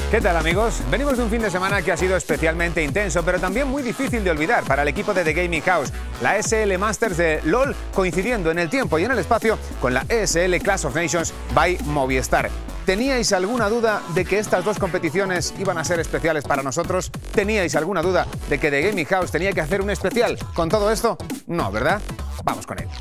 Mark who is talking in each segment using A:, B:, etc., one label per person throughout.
A: ¿Qué tal, amigos? Venimos de un fin de semana que ha sido especialmente intenso, pero también muy difícil de olvidar para el equipo de The Gaming House, la ESL Masters de LoL, coincidiendo en el tiempo y en el espacio con la ESL Clash of Nations by Movistar. ¿Teníais alguna duda de que estas dos competiciones iban a ser especiales para nosotros? ¿Teníais alguna duda de que The Gaming House tenía que hacer un especial con todo esto? No, ¿verdad? Vamos con él.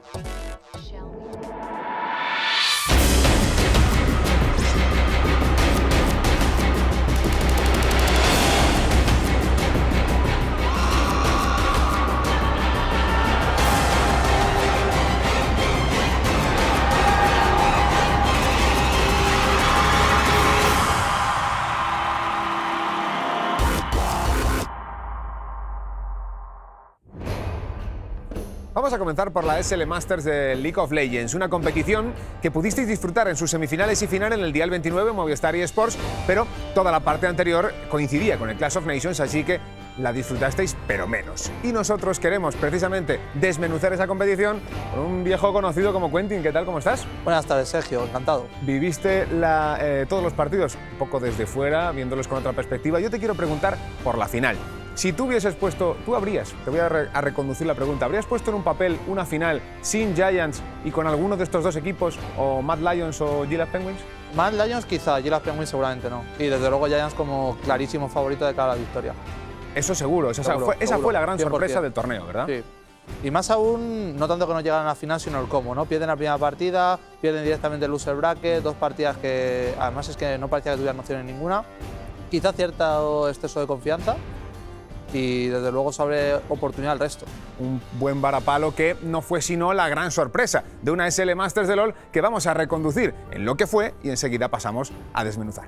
A: Vamos a comenzar por la ESL Masters de League of Legends, una competición que pudisteis disfrutar en sus semifinales y final en el Dial 29 Movistar eSports, pero toda la parte anterior coincidía con el Clash of Nations, así que la disfrutasteis, pero menos. Y nosotros queremos precisamente desmenuzar esa competición con un viejo conocido como Quentin. ¿Qué tal? ¿Cómo estás?
B: Buenas tardes, Sergio. Encantado.
A: Viviste todos los partidos un poco desde fuera, viéndolos con otra perspectiva. Yo te quiero preguntar por la final. Si tú hubieses puesto, te voy a reconducir la pregunta, ¿habrías puesto en un papel una final sin Giants y con alguno de estos dos equipos, o Mad Lions o Gilas Penguins?
B: Mad Lions quizá, Gilas Penguins seguramente no. Y desde luego Giants como clarísimo favorito de cara a la victoria.
A: Eso seguro, esa fue la gran sorpresa del torneo, ¿verdad?
B: Sí. Y más aún, no tanto que no llegaran a la final, sino el cómo, ¿no? Pierden la primera partida, pierden directamente el loser bracket, dos partidas que además es que no parecía que tuvieran opciones ninguna. Quizá cierto exceso de confianza. Y desde luego se abre oportunidad al resto.
A: Un buen varapalo que no fue sino la gran sorpresa de una ESL Masters de LoL que vamos a reconducir en lo que fue y enseguida pasamos a desmenuzar.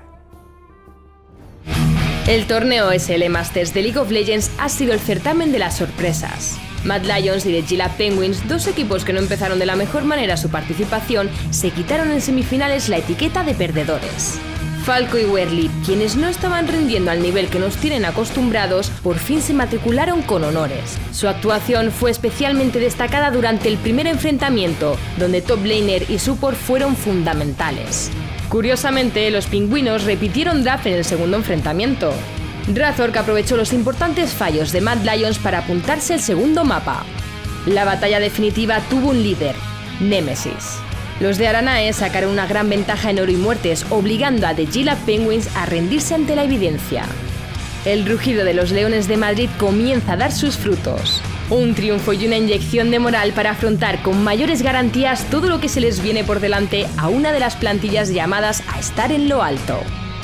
C: El torneo ESL Masters de League of Legends ha sido el certamen de las sorpresas. Mad Lions y The Gila Penguins, dos equipos que no empezaron de la mejor manera su participación, se quitaron en semifinales la etiqueta de perdedores. Falco y Werly, quienes no estaban rindiendo al nivel que nos tienen acostumbrados, por fin se matricularon con honores. Su actuación fue especialmente destacada durante el primer enfrentamiento, donde top laner y support fueron fundamentales. Curiosamente, los pingüinos repitieron draft en el segundo enfrentamiento. Razork aprovechó los importantes fallos de Mad Lions para apuntarse el segundo mapa. La batalla definitiva tuvo un líder, Nemesis. Los de Aranae sacaron una gran ventaja en oro y muertes, obligando a The Gila Penguins a rendirse ante la evidencia. El rugido de los Leones de Madrid comienza a dar sus frutos. Un triunfo y una inyección de moral para afrontar con mayores garantías todo lo que se les viene por delante a una de las plantillas llamadas a estar en lo alto.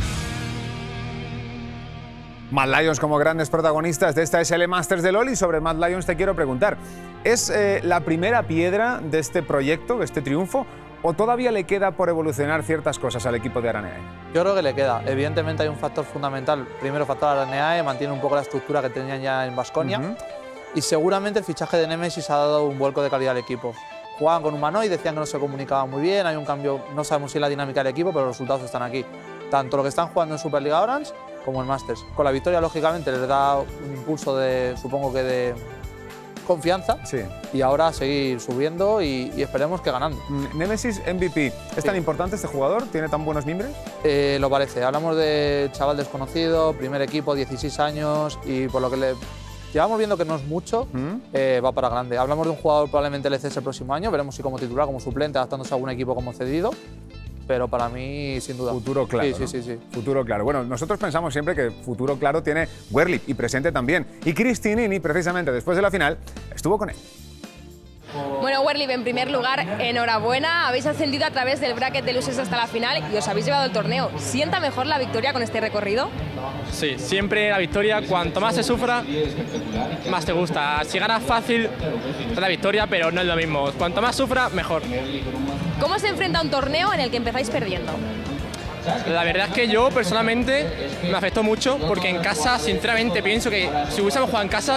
A: Mad Lions como grandes protagonistas de esta ESL Masters de LoL, y sobre Mad Lions te quiero preguntar, ¿es la primera piedra de este proyecto, de este triunfo, o todavía le queda por evolucionar ciertas cosas al equipo de Aranae?
B: Yo creo que le queda. Evidentemente hay un factor fundamental. Primero, factor Aranae, mantiene un poco la estructura que tenían ya en Baskonia. Y seguramente el fichaje de Nemesis ha dado un vuelco de calidad al equipo. Jugaban con Humanoid, decían que no se comunicaban muy bien, hay un cambio, no sabemos si es la dinámica del equipo, pero los resultados están aquí. Tanto lo que están jugando en Superliga Orange como en Masters. Con la victoria, lógicamente, les da un impulso de, supongo que de confianza. Sí. Y ahora seguir subiendo y esperemos que ganando.
A: Nemesis MVP, ¿es tan importante este jugador? ¿Tiene tan buenos mimbres?
B: Lo parece. Hablamos de chaval desconocido, primer equipo, 16 años, y por lo que le llevamos viendo que no es mucho, va para grande. Hablamos de un jugador probablemente LCS el próximo año, veremos si como titular, como suplente, adaptándose a algún equipo como cedido. Pero para mí, sin duda.
A: Futuro claro.
B: Sí, sí, sí.
A: Futuro claro. Bueno, nosotros pensamos siempre que futuro claro tiene Werly, y presente también. Y Cristinini, precisamente después de la final, estuvo con él.
D: Bueno, Werly, en primer lugar, enhorabuena. Habéis ascendido a través del bracket de luces hasta la final y os habéis llevado el torneo. ¿Sienta mejor la victoria con este recorrido?
E: Sí, siempre la victoria, cuanto más se sufra, más te gusta. Si ganas fácil, es la victoria, pero no es lo mismo. Cuanto más sufra, mejor.
D: ¿Cómo se enfrenta un torneo en el que empezáis perdiendo?
E: La verdad es que yo, personalmente, me afectó mucho porque en casa, sinceramente, pienso que si hubiésemos jugado en casa,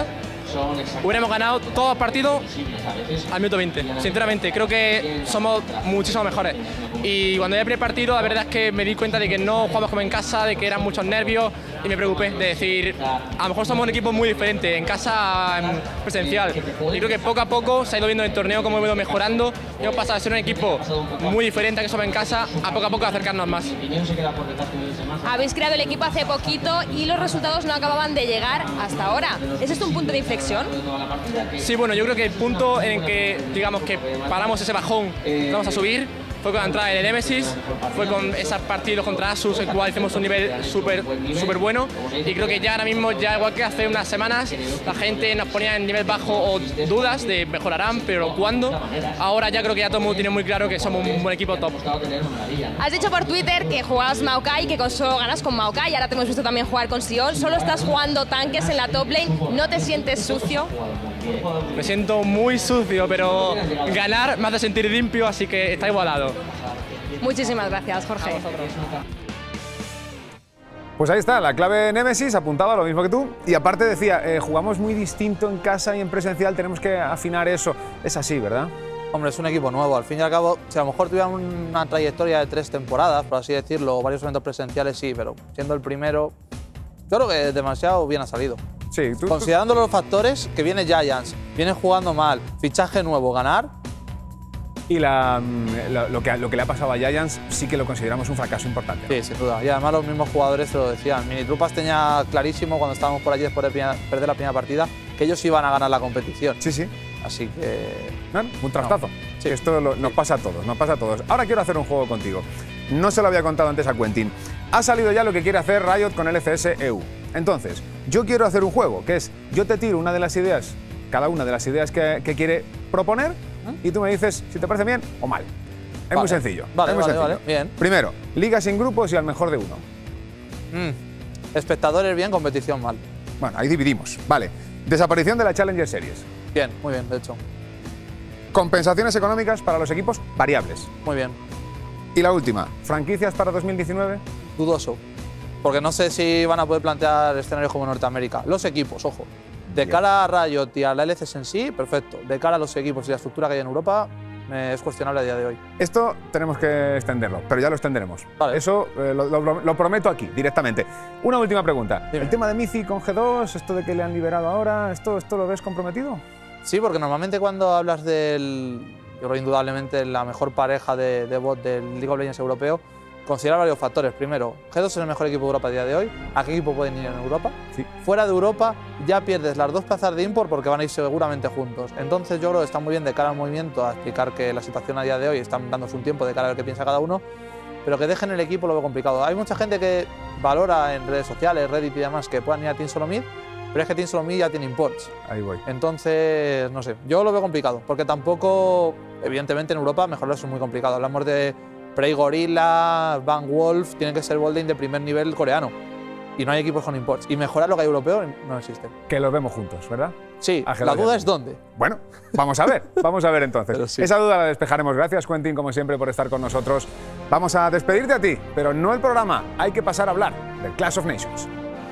E: hubiéramos ganado todos los partidos al minuto 20. Sinceramente, creo que somos muchísimo mejores. Y cuando ya el primer partido, la verdad es que me di cuenta de que no jugamos como en casa, de que eran muchos nervios y me preocupé de decir, a lo mejor somos un equipo muy diferente en casa, en presencial. Y creo que poco a poco se ha ido viendo en el torneo cómo hemos ido mejorando y hemos pasado de ser un equipo muy diferente a que somos en casa a poco acercarnos más.
D: Habéis creado el equipo hace poquito y los resultados no acababan de llegar hasta ahora. ¿Es esto un punto de inflexión?
E: Sí, bueno, yo creo que el punto en el que, digamos, que paramos ese bajón, vamos a subir, fue con la entrada de Nemesis, fue con esos partidos contra Asus, el cual hicimos un nivel súper bueno, y creo que ya ahora mismo, ya igual que hace unas semanas, la gente nos ponía en nivel bajo o dudas de mejorarán, pero ¿cuándo? Ahora ya creo que ya todo el mundo tiene muy claro que somos un buen equipo top.
D: Has dicho por Twitter que jugabas Maokai, que solo ganas con Maokai, ahora te hemos visto también jugar con Sion, solo estás jugando tanques en la top lane, ¿no te sientes sucio?
E: Me siento muy sucio, pero ganar me hace sentir limpio, así que está igualado.
D: Muchísimas gracias, Jorge.
A: Pues ahí está, la clave Nemesis apuntaba lo mismo que tú y aparte decía, jugamos muy distinto en casa y en presencial, tenemos que afinar eso. Es así, ¿verdad?
B: Hombre, es un equipo nuevo. Al fin y al cabo, si a lo mejor tuvieran una trayectoria de 3 temporadas, por así decirlo, o varios eventos presenciales, sí, pero siendo el primero, yo creo que demasiado bien ha salido.
A: Sí,
B: Considerando los factores que viene Giants, viene jugando mal, fichaje nuevo, ganar.
A: Y lo que le ha pasado a Giants sí que lo consideramos un fracaso importante, ¿no?
B: Sí, sin duda. Y además los mismos jugadores se lo decían. Minitrupas tenía clarísimo cuando estábamos por allí después de perder la primera partida que ellos iban a ganar la competición.
A: Sí, sí.
B: Así que…
A: Bueno, un trastazo.
B: No. Sí.
A: Esto nos pasa a todos, nos pasa a todos. Ahora quiero hacer un juego contigo. No se lo había contado antes a Quentin. Ha salido ya lo que quiere hacer Riot con LCS EU. Entonces, yo quiero hacer un juego, que es, yo te tiro una de las ideas, cada una de las ideas que quiere proponer, y tú me dices si te parece bien o mal. Es muy sencillo.
B: Vale,
A: es muy sencillo.
B: vale, bien.
A: Primero, ligas sin grupos y al mejor de uno.
B: Espectadores bien, competición mal.
A: Bueno, ahí dividimos. Vale. Desaparición de la Challenger Series.
B: Bien, muy bien, de hecho.
A: Compensaciones económicas para los equipos variables.
B: Muy bien.
A: Y la última, franquicias para 2019.
B: Dudoso. Porque no sé si van a poder plantear escenarios como Norteamérica. Los equipos, ojo. De cara a Riot y a la LCS en sí, perfecto. De cara a los equipos y la estructura que hay en Europa, es cuestionable a día de hoy.
A: Esto tenemos que extenderlo, pero ya lo extenderemos.
B: Vale.
A: Eso lo prometo aquí, directamente. Una última pregunta.
B: Dime.
A: El tema de Mythic con G2, esto de que le han liberado ahora, ¿esto lo ves comprometido?
B: Sí, porque normalmente cuando hablas del… Yo creo indudablemente la mejor pareja de bot del League of Legends europeo, considera varios factores. Primero, G2 es el mejor equipo de Europa a día de hoy. ¿A qué equipo pueden ir en Europa?
A: Sí.
B: Fuera de Europa ya pierdes las 2 plazas de import porque van a ir seguramente juntos. Entonces yo creo que está muy bien de cara al movimiento a explicar que la situación a día de hoy están dándose un tiempo de cara a ver qué piensa cada uno, pero que dejen el equipo lo veo complicado. Hay mucha gente que valora en redes sociales, Reddit y demás, que puedan ir a Team Solomid, pero es que Team Solomid ya tiene imports.
A: Ahí voy.
B: Entonces, no sé, yo lo veo complicado, porque tampoco, evidentemente en Europa mejorarlo es muy complicado. Hablamos de Prey Gorilla, Van Wolf, tienen que ser bolding de primer nivel coreano. Y no hay equipos con imports. Y mejorar lo que hay europeo no existe.
A: Que lo vemos juntos, ¿verdad?
B: Sí,
A: Ángel
B: la
A: Arias.
B: duda es dónde.
A: Bueno, vamos a ver entonces.
B: Pero sí.
A: Esa duda la despejaremos. Gracias, Quentin, como siempre, por estar con nosotros. Vamos a despedirte a ti, pero no el programa. Hay que pasar a hablar del Clash of Nations.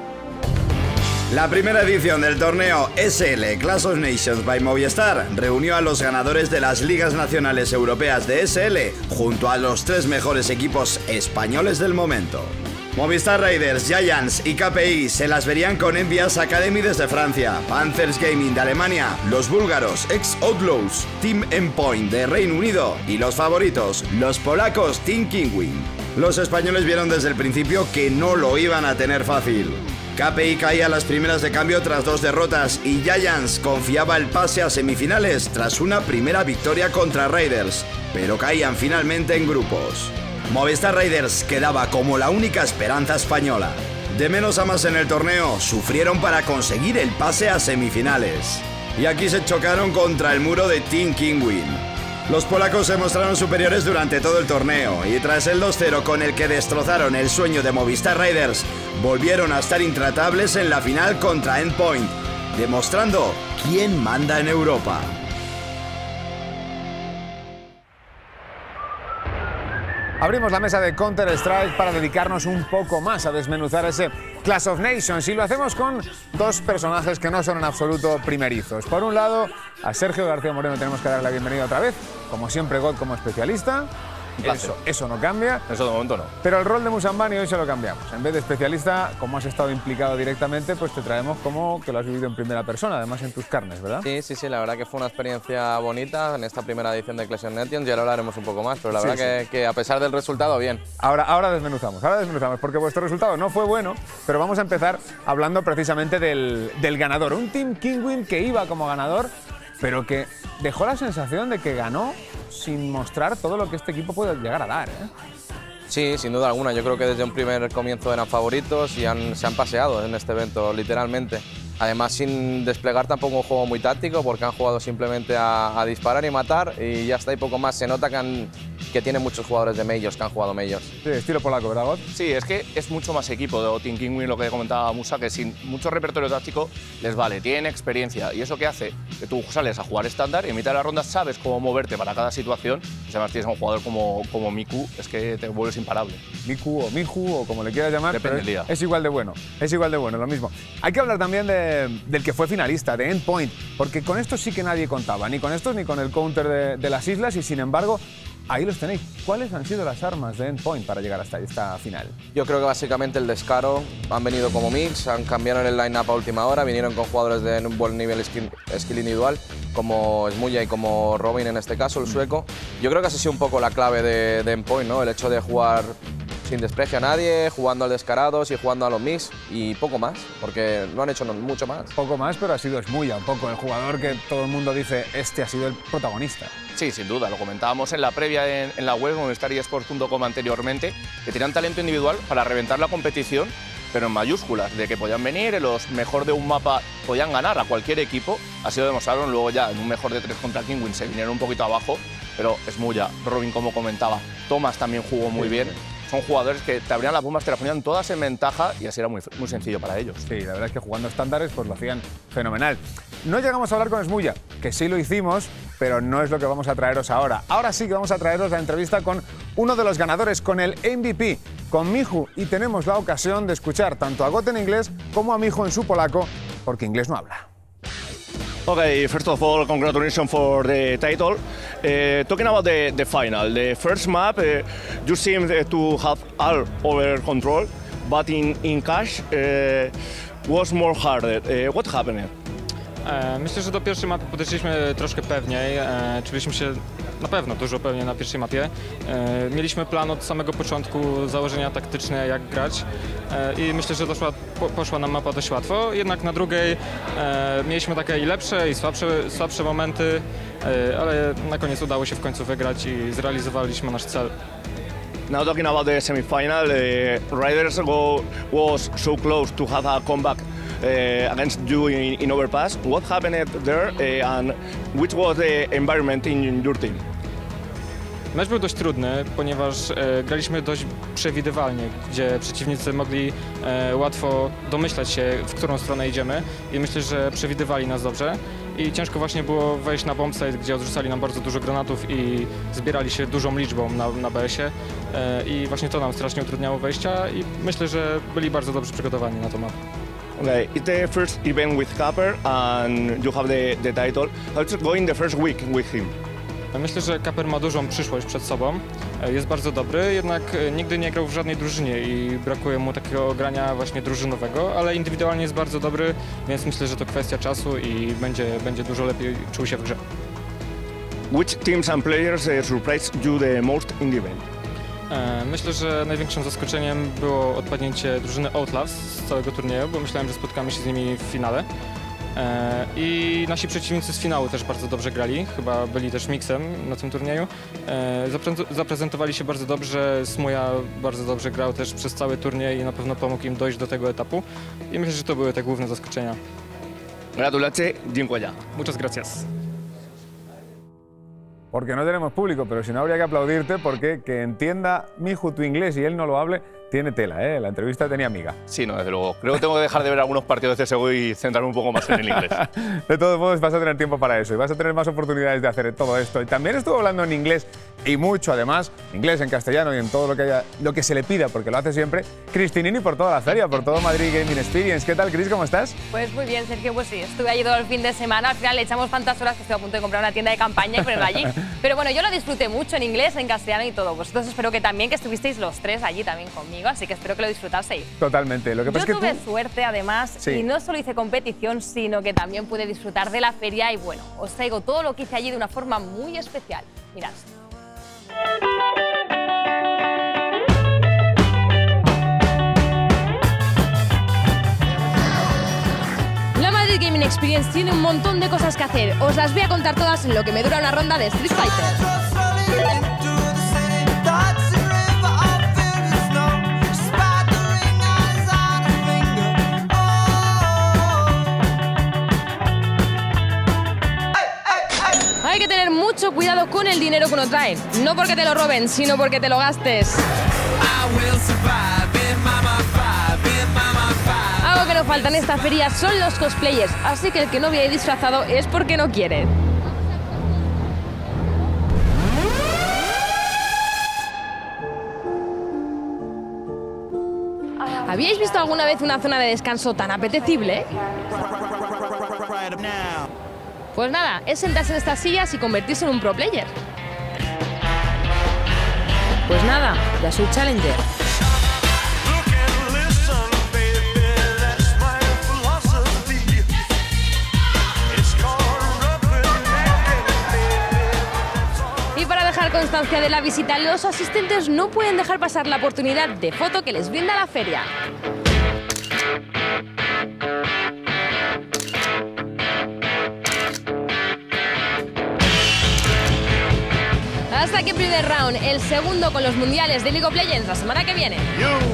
F: La primera edición del torneo SL Clash of Nations by Movistar reunió a los ganadores de las ligas nacionales europeas de SL junto a los 3 mejores equipos españoles del momento. Movistar Raiders, Giants y KPI se las verían con Envias Academy desde Francia, Panthers Gaming de Alemania, los búlgaros ex-Outlaws, Team Endpoint de Reino Unido y los favoritos, los polacos Team Kingwin. Los españoles vieron desde el principio que no lo iban a tener fácil. KPI caía a las primeras de cambio tras 2 derrotas y Giants confiaba el pase a semifinales tras una primera victoria contra Raiders, pero caían finalmente en grupos. Movistar Raiders quedaba como la única esperanza española. De menos a más en el torneo, sufrieron para conseguir el pase a semifinales. Y aquí se chocaron contra el muro de Team Kingwin. Los polacos se mostraron superiores durante todo el torneo y tras el 2-0 con el que destrozaron el sueño de Movistar Raiders, volvieron a estar intratables en la final contra Endpoint, demostrando quién manda en Europa.
A: Abrimos la mesa de Counter-Strike para dedicarnos un poco más a desmenuzar ese Clash of Nations y lo hacemos con dos personajes que no son en absoluto primerizos. Por un lado, a Sergio García Moreno tenemos que darle la bienvenida otra vez, como siempre God como especialista. Eso no cambia.
G: Eso de momento no.
A: Pero el rol de Musambani hoy se lo cambiamos. En vez de especialista, como has estado implicado directamente, pues te traemos como que lo has vivido en primera persona, además en tus carnes, ¿verdad?
G: Sí, la verdad que fue una experiencia bonita en esta primera edición de Clash of Nations y ahora hablaremos un poco más, pero la verdad que a pesar del resultado, bien.
A: Ahora desmenuzamos, porque vuestro resultado no fue bueno, pero vamos a empezar hablando precisamente del ganador. Un Team Kinguin que iba como ganador, pero que dejó la sensación de que ganó sin mostrar todo lo que este equipo puede llegar a dar, ¿eh?
G: Sí, sin duda alguna. Yo creo que desde un primer comienzo eran favoritos y se han paseado en este evento, literalmente. Además, sin desplegar tampoco un juego muy táctico, porque han jugado simplemente a disparar y matar y ya está, y poco más. Se nota que tienen muchos jugadores de Majors que han jugado Majors.
A: Sí, estilo polaco, ¿verdad, God?
H: Sí, es que es mucho más equipo de Team Kinguin, lo que comentaba Musa, que sin mucho repertorio táctico les vale, tienen experiencia. ¿Y eso qué hace? Que tú sales a jugar estándar y en mitad de la ronda sabes cómo moverte para cada situación. Y además tienes a un jugador como Miku, es que te vuelves imparable.
A: Miku o Miju o como le quieras llamar,
H: depende del día.
A: Es igual de bueno, lo mismo. Hay que hablar también del que fue finalista, de Endpoint, porque con esto sí que nadie contaba, ni con estos ni con el counter de las islas, y sin embargo, ahí los tenéis. ¿Cuáles han sido las armas de Endpoint para llegar hasta esta final?
G: Yo creo que básicamente el descaro. Han venido como mix, han cambiado el line-up a última hora, vinieron con jugadores de un buen nivel skill individual, como Smuya y como Robin en este caso, el sueco. Yo creo que esa ha sido un poco la clave de Endpoint, ¿no? El hecho de jugar sin desprecio a nadie, jugando al descarados y jugando a los mix y poco más, porque no han hecho mucho más.
A: Poco más, pero ha sido Smuya, un poco el jugador que todo el mundo dice, este ha sido el protagonista.
H: Sí, sin duda, lo comentábamos en la previa en la web, en StarEsports.com anteriormente, que tenían talento individual para reventar la competición, pero en mayúsculas, de que podían venir, los mejor de un mapa podían ganar a cualquier equipo, así lo demostraron. Luego ya en un mejor de 3 contra Kinguin se vinieron un poquito abajo, pero Smuya, Robin como comentaba, Thomas también jugó muy bien. Son jugadores que te abrían las bombas, te las ponían todas en ventaja y así era muy sencillo para ellos.
A: Sí, la verdad es que jugando estándares pues lo hacían fenomenal. No llegamos a hablar con Smuya, que sí lo hicimos, pero no es lo que vamos a traeros ahora. Ahora sí que vamos a traeros la entrevista con uno de los ganadores, con el MVP, con Michu, y tenemos la ocasión de escuchar tanto a Got en inglés como a Michu en su polaco, porque inglés no habla.
I: Okay, first of all, congratulations for the title. Talking about the final, the first map, you seem to have all over control, but in cash was more harder. What happened?
J: Myślę, że do pierwszej mapy podeszliśmy troszkę pewniej, czuliśmy się na pewno dużo pewniej na pierwszej mapie. Mieliśmy plan od samego początku, założenia taktyczne, jak grać i myślę, że poszła nam mapa dość łatwo, jednak na drugiej mieliśmy takie i lepsze i słabsze momenty, ale na koniec udało się w końcu wygrać i zrealizowaliśmy nasz cel.
I: Now talking about the semi-final, Riders was so close to have a comeback against you in Overpass. What happened there and which was the environment in your team?
J: Mecz był dość trudny, ponieważ graliśmy dość przewidywalnie, gdzie przeciwnicy mogli łatwo domyślać się, w którą stronę idziemy i myślę, że przewidywali nas dobrze. I ciężko właśnie było wejść na bombsite, gdzie odrzucali nam bardzo dużo granatów i zbierali się dużą liczbą na BS-ie. I właśnie to nam strasznie utrudniało wejścia i myślę, że byli bardzo dobrze przygotowani na to mapę.
I: Okay, it's the first event with Kaper and you have the title. How's it going the first week with him?
J: Myślę, że Kaper ma dużą przyszłość przed sobą, jest bardzo dobry, jednak nigdy nie grał w żadnej drużynie i brakuje mu takiego grania właśnie drużynowego, ale indywidualnie jest bardzo dobry, więc myślę, że to kwestia czasu i będzie dużo lepiej czuł się w grze.
I: Which teams and players surprised you the most in the event?
J: Myślę, że największym zaskoczeniem było odpadnięcie drużyny Outlaws z całego turnieju, bo myślałem, że spotkamy się z nimi w finale. I nasi przeciwnicy z finału też bardzo dobrze grali, chyba byli też miksem na tym turnieju. Zaprezentowali się bardzo dobrze, Smuja bardzo dobrze grał też przez cały turniej i na pewno pomógł im dojść do tego etapu. I myślę, że to były te główne zaskoczenia.
I: Gratulacje, dziękuję.
J: Muchas gracias.
A: Porque no tenemos público, pero si no habría que aplaudirte porque que entienda Michu tu inglés y él no lo hable, tiene tela, ¿eh? La entrevista tenía amiga.
H: Sí, no, desde luego. Creo que tengo que dejar de ver algunos partidos de CSGO y centrarme un poco más en el inglés.
A: De todos modos, vas a tener tiempo para eso y vas a tener más oportunidades de hacer todo esto. Y también estuvo hablando en inglés y mucho además, inglés, en castellano y en todo lo que se le pida, porque lo hace siempre, Cristinini por toda la feria, por todo Madrid Gaming Experience. ¿Qué tal, Cris? ¿Cómo estás?
K: Pues muy bien, Sergio, pues sí, estuve allí todo el fin de semana, al final le echamos tantas horas que estoy a punto de comprar una tienda de campaña y ponerla allí. Pero bueno, yo lo disfruté mucho en inglés, en castellano y todo. Vosotros espero que también, que estuvisteis los tres allí también conmigo, así que espero que lo disfrutaseis.
A: Totalmente. Lo que pasa
K: yo
A: es que
K: tuve suerte además y no solo hice competición, sino que también pude disfrutar de la feria y bueno, os traigo todo lo que hice allí de una forma muy especial. Mirad.
D: La Madrid Gaming Experience tiene un montón de cosas que hacer. Os las voy a contar todas en lo que me dura una ronda de Street Fighter. Hay que tener mucho cuidado con el dinero que uno trae. No porque te lo roben, sino porque te lo gastes. Algo que no falta en esta feria son los cosplayers, así que el que no viene disfrazado es porque no quiere. ¿Habíais visto alguna vez una zona de descanso tan apetecible? Pues nada, es sentarse en estas sillas y convertirse en un pro player. Pues nada, ya soy challenger. Y para dejar constancia de la visita, los asistentes no pueden dejar pasar la oportunidad de foto que les brinda la feria. Hasta aquí el primer round, el segundo con los mundiales de League of Legends la semana que viene.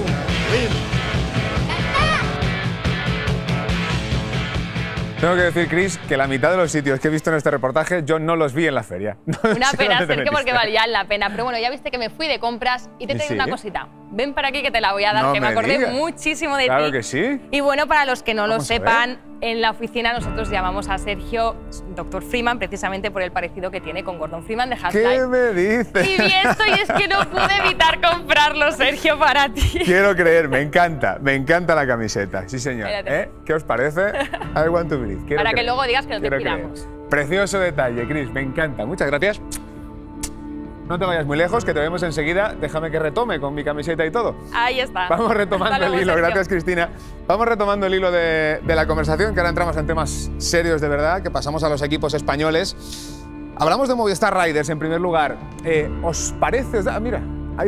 A: Tengo que decir, Cris, que la mitad de los sitios que he visto en este reportaje yo no los vi en la feria.
K: Una pena, Sergio, porque valían la pena. Pero bueno, ya viste que me fui de compras y te traigo una cosita. Ven para aquí que te la voy a dar, que me acordé muchísimo de ti.
A: Claro que sí.
K: Y bueno, para los que no lo sepan, en la oficina nosotros llamamos a Sergio Dr. Freeman precisamente por el parecido que tiene con Gordon Freeman de Half-Life.
A: ¿Qué me dices?
K: Y esto, y es que no pude evitar comprarlo, Sergio, para ti.
A: Quiero creer, me encanta la camiseta. Sí, señor. ¿Qué os parece? I want to believe.
K: Para que luego digas que no te pidamos.
A: Precioso detalle, Cris, me encanta. Muchas gracias. No te vayas muy lejos, que te vemos enseguida. Déjame que retome con mi camiseta y todo.
K: Ahí está.
A: Vamos retomando el hilo. Gracias, Cristina. Vamos retomando el hilo de la conversación, que ahora entramos en temas serios de verdad, que pasamos a los equipos españoles. Hablamos de Movistar Riders en primer lugar. ¿Os parece? Mira,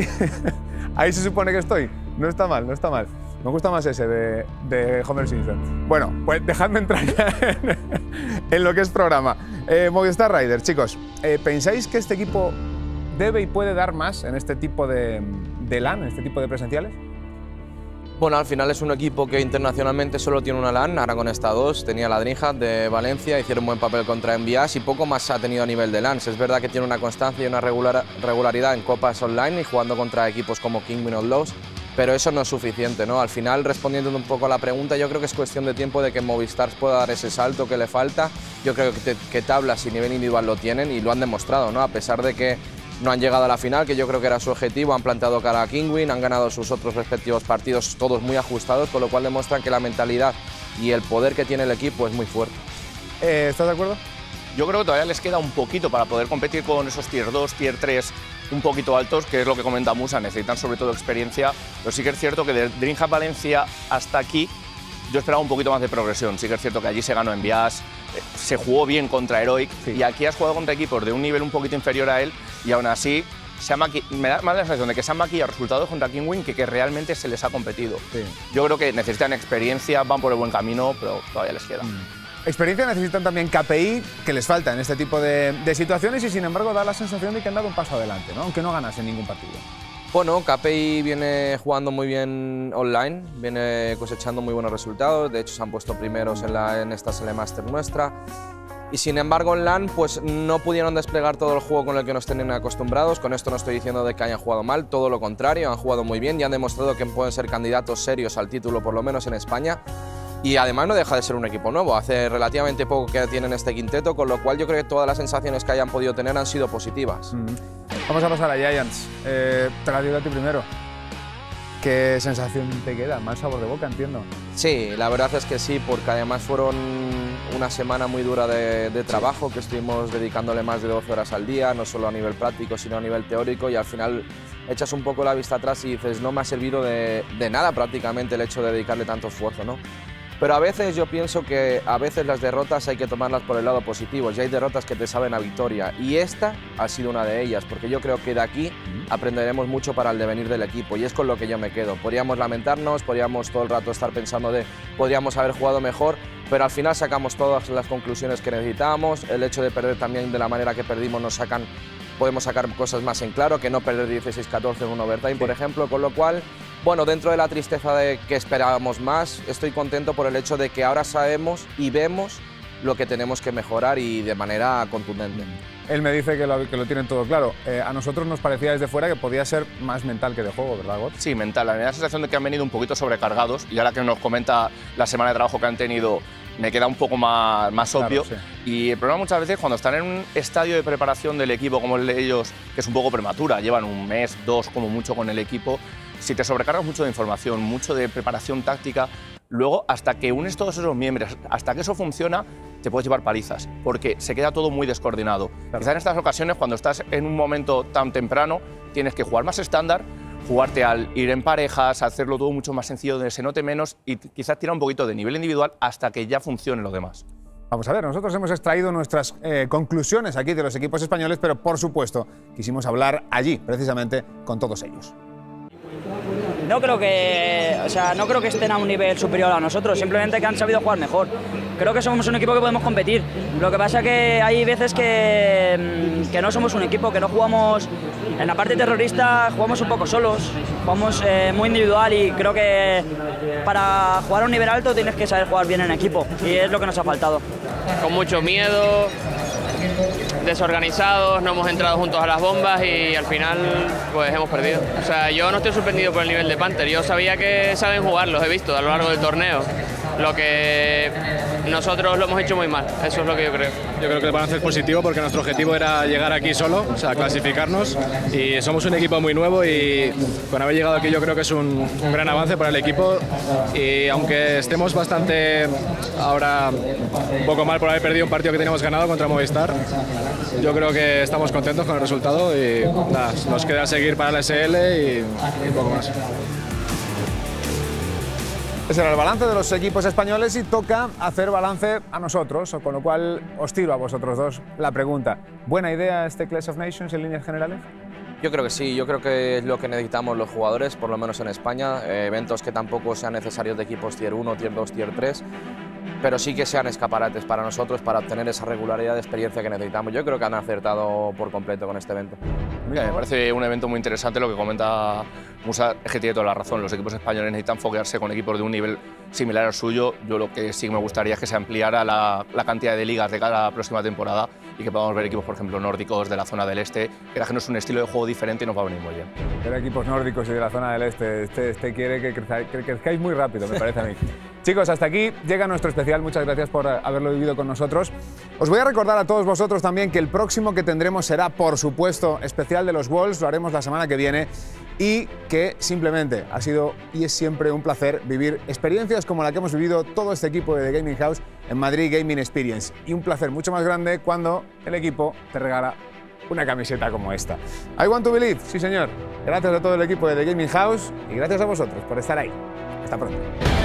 A: ahí se supone que estoy. No está mal, no está mal. Me gusta más ese de Homer Simpson. Bueno, pues dejadme entrar ya en lo que es programa. Movistar Riders, chicos, ¿pensáis que este equipo debe y puede dar más en este tipo de LAN, en este tipo de presenciales?
G: Bueno, al final es un equipo que internacionalmente solo tiene una LAN, ahora con esta 2, tenía la DreamHack de Valencia, hicieron un buen papel contra Envias y poco más ha tenido a nivel de LANs. Es verdad que tiene una constancia y una regularidad en copas online y jugando contra equipos como Kingwin o Lowe's, pero eso no es suficiente, ¿no? Al final, respondiendo un poco a la pregunta, yo creo que es cuestión de tiempo de que Movistar pueda dar ese salto que le falta. Yo creo que tablas y nivel individual lo tienen y lo han demostrado, ¿no? A pesar de que no han llegado a la final, que yo creo que era su objetivo, han plantado cara a Kingwin, han ganado sus otros respectivos partidos, todos muy ajustados, con lo cual demuestran que la mentalidad y el poder que tiene el equipo es muy fuerte.
A: ¿Estás de acuerdo?
H: Yo creo que todavía les queda un poquito para poder competir con esos tier 2, tier 3 un poquito altos, que es lo que comenta Musa, necesitan sobre todo experiencia, pero sí que es cierto que de DreamHack Valencia hasta aquí yo esperaba un poquito más de progresión. Sí que es cierto que allí se ganó Envias, se jugó bien contra Heroic y aquí has jugado contra equipos de un nivel un poquito inferior a él y aún así me da más la sensación de que se han maquillado resultados contra Kingwin que realmente se les ha competido. Yo creo que necesitan experiencia, van por el buen camino, pero todavía les queda.
A: Experiencia necesitan también KPI, que les falta en este tipo de situaciones y sin embargo da la sensación de que han dado un paso adelante, ¿no? Aunque no ganasen ningún partido.
G: Bueno, KPI viene jugando muy bien online, viene cosechando muy buenos resultados, de hecho se han puesto primeros en esta SL Master nuestra. Y sin embargo en LAN pues no pudieron desplegar todo el juego con el que nos tenían acostumbrados. Con esto no estoy diciendo de que hayan jugado mal, todo lo contrario, han jugado muy bien y han demostrado que pueden ser candidatos serios al título, por lo menos en España. Y además no deja de ser un equipo nuevo, hace relativamente poco que tienen este quinteto, con lo cual yo creo que todas las sensaciones que hayan podido tener han sido positivas.
A: Vamos a pasar a Giants. Te la digo a ti primero. ¿Qué sensación te queda? Mal sabor de boca, entiendo.
G: Sí, la verdad es que sí, porque además fueron una semana muy dura de trabajo, que estuvimos dedicándole más de 12 horas al día, no solo a nivel práctico, sino a nivel teórico, y al final echas un poco la vista atrás y dices, no me ha servido de nada prácticamente el hecho de dedicarle tanto esfuerzo, ¿no? Pero a veces yo pienso que a veces las derrotas hay que tomarlas por el lado positivo, y hay derrotas que te saben a victoria, y esta ha sido una de ellas, porque yo creo que de aquí aprenderemos mucho para el devenir del equipo, y es con lo que yo me quedo. Podríamos lamentarnos, podríamos todo el rato estar pensando podríamos haber jugado mejor, pero al final sacamos todas las conclusiones que necesitábamos. El hecho de perder también de la manera que perdimos podemos sacar cosas más en claro, que no perder 16-14 en un overtime, por ejemplo, con lo cual, bueno, dentro de la tristeza de que esperábamos más, estoy contento por el hecho de que ahora sabemos y vemos lo que tenemos que mejorar y de manera contundente.
A: Él me dice que lo tienen todo claro. A nosotros nos parecía desde fuera que podía ser más mental que de juego, ¿verdad, Got?
H: Sí, mental. A mí me da la sensación de que han venido un poquito sobrecargados, y ahora que nos comenta la semana de trabajo que han tenido, me queda un poco más obvio.
A: Claro, sí.
H: Y el problema muchas veces cuando están en un estadio de preparación del equipo como el de ellos, que es un poco prematura, llevan un mes, 2 como mucho con el equipo, si te sobrecargas mucho de información, mucho de preparación táctica, luego hasta que unes todos esos miembros, hasta que eso funciona, te puedes llevar palizas, porque se queda todo muy descoordinado. Claro. Quizás en estas ocasiones, cuando estás en un momento tan temprano, tienes que jugar más estándar, jugarte al ir en parejas, hacerlo todo mucho más sencillo, donde se note menos, y quizás tirar un poquito de nivel individual hasta que ya funcione lo demás.
A: Vamos a ver, nosotros hemos extraído nuestras conclusiones aquí de los equipos españoles, pero por supuesto quisimos hablar allí, precisamente, con todos ellos.
L: No creo que estén a un nivel superior a nosotros, simplemente que han sabido jugar mejor. Creo que somos un equipo que podemos competir. Lo que pasa es que hay veces que no somos un equipo, que no jugamos. En la parte terrorista jugamos un poco solos, jugamos muy individual, y creo que para jugar a un nivel alto tienes que saber jugar bien en equipo, y es lo que nos ha faltado.
M: Con mucho miedo, desorganizados, no hemos entrado juntos a las bombas y al final pues hemos perdido. O sea, yo no estoy sorprendido por el nivel de Panther, yo sabía que saben jugar, los he visto a lo largo del torneo. Lo que nosotros lo hemos hecho muy mal, eso es lo que yo creo.
N: Yo creo que el balance es positivo porque nuestro objetivo era llegar aquí solo, o sea, clasificarnos, y somos un equipo muy nuevo, y con haber llegado aquí yo creo que es un gran avance para el equipo, y aunque estemos bastante ahora un poco mal por haber perdido un partido que teníamos ganado contra Movistar, yo creo que estamos contentos con el resultado y nada, nos queda seguir para la SL y un poco más.
A: Ese era el balance de los equipos españoles y toca hacer balance a nosotros, con lo cual os tiro a vosotros dos la pregunta. ¿Buena idea este Clash of Nations en líneas generales?
G: Yo creo que sí, yo creo que es lo que necesitamos los jugadores, por lo menos en España, eventos que tampoco sean necesarios de equipos Tier 1, Tier 2, Tier 3, pero sí que sean escaparates para nosotros, para obtener esa regularidad de experiencia que necesitamos. Yo creo que han acertado por completo con este evento.
H: Mira, me parece un evento muy interesante lo que comenta Musa, es que tiene toda la razón. Los equipos españoles necesitan foguearse con equipos de un nivel similar al suyo. Yo lo que sí me gustaría es que se ampliara la cantidad de ligas de cada próxima temporada y que podamos ver equipos, por ejemplo, nórdicos de la zona del este, que no es un estilo de juego diferente y nos va a venir muy bien.
A: Ver equipos nórdicos y de la zona del este, este quiere que crezcáis muy rápido, me parece a mí. Chicos, hasta aquí llega nuestro especial. Muchas gracias por haberlo vivido con nosotros. Os voy a recordar a todos vosotros también que el próximo que tendremos será, por supuesto, especial de los Wolves. Lo haremos la semana que viene. Y que simplemente ha sido y es siempre un placer vivir experiencias como la que hemos vivido todo este equipo de The Gaming House en Madrid Gaming Experience. Y un placer mucho más grande cuando el equipo te regala una camiseta como esta. I want to believe, sí señor. Gracias a todo el equipo de The Gaming House y gracias a vosotros por estar ahí. Hasta pronto.